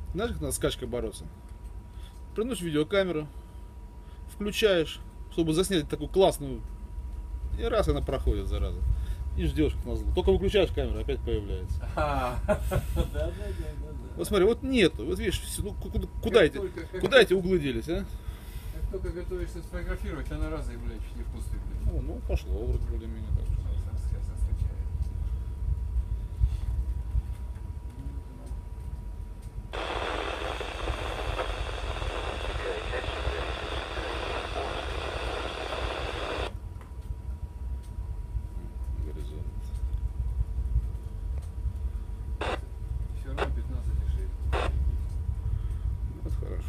Знаешь, как надо с качкой бороться? Приносишь видеокамеру, включаешь, чтобы заснять такую классную, и раз она проходит, зараза. И ждешь, как назло. Только выключаешь камеру, опять появляется. Да. Вот смотри, вот нету. Вот видишь, ну, куда эти углы делись, а? Как только готовишься сфотографировать, она раза и, блядь, чуть не в пустых, блядь. О, ну пошло вроде более-менее так. Сейчас раскачаю. Горизонт. Все равно 15,6. Вот хорошо.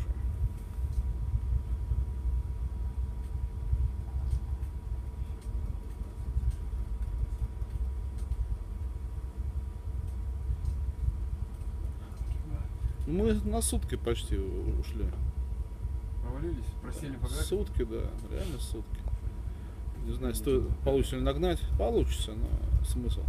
Мы на сутки почти ушли. Провалились? Просели по графику? Сутки, да, реально сутки. Не знаю, стоит, получится ли нагнать. Получится, но смысл.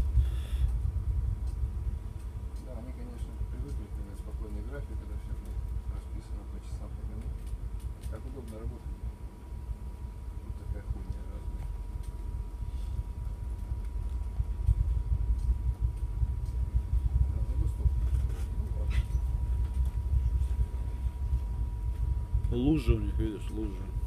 Да, они, конечно, привыкли на спокойный график, когда все расписано по часам, по минутам. Как удобно работать. Вот такая хуйня разная. Лужи у них, видишь, лужи.